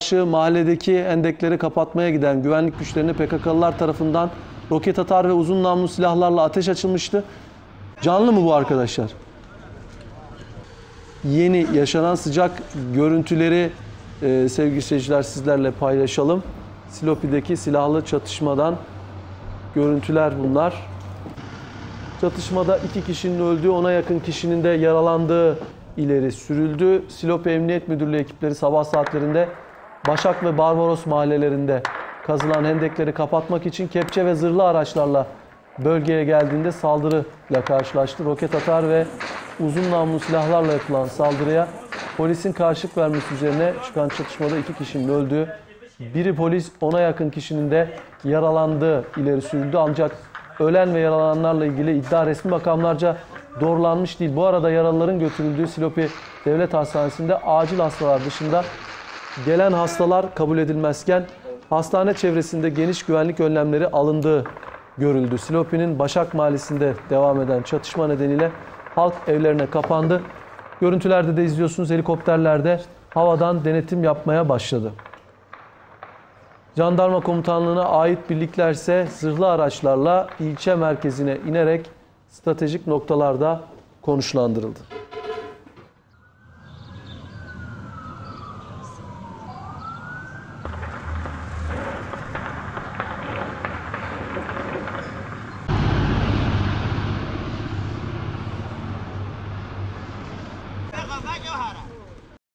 karşı mahalledeki hendekleri kapatmaya giden güvenlik güçlerine PKK'lılar tarafından roket atar ve uzun namlulu silahlarla ateş açılmıştı. Canlı mı bu arkadaşlar? Yeni yaşanan sıcak görüntüleri sevgili seyirciler sizlerle paylaşalım. Silopi'deki silahlı çatışmadan görüntüler bunlar. Çatışmada 2 kişinin öldüğü, 10'a yakın kişinin de yaralandığı ileri sürüldü. Silopi Emniyet Müdürlüğü ekipleri sabah saatlerinde Başak ve Barbaros mahallelerinde kazılan hendekleri kapatmak için kepçe ve zırhlı araçlarla bölgeye geldiğinde saldırıyla karşılaştı. Roket atar ve uzun namlulu silahlarla yapılan saldırıya polisin karşılık vermesi üzerine çıkan çatışmada 2 kişinin öldüğü, biri polis, 10'a yakın kişinin de yaralandığı ileri sürüldü. Ancak ölen ve yaralananlarla ilgili iddia resmi makamlarca doğrulanmış değil. Bu arada yaralıların götürüldüğü Silopi Devlet Hastanesi'nde acil hastalar dışında gelen hastalar kabul edilmezken hastane çevresinde geniş güvenlik önlemleri alındığı görüldü. Silopi'nin Başak Mahallesi'nde devam eden çatışma nedeniyle halk evlerine kapandı. Görüntülerde de izliyorsunuz, helikopterlerde havadan denetim yapmaya başladı. Jandarma komutanlığına ait birlikler ise zırhlı araçlarla ilçe merkezine inerek stratejik noktalarda konuşlandırıldı.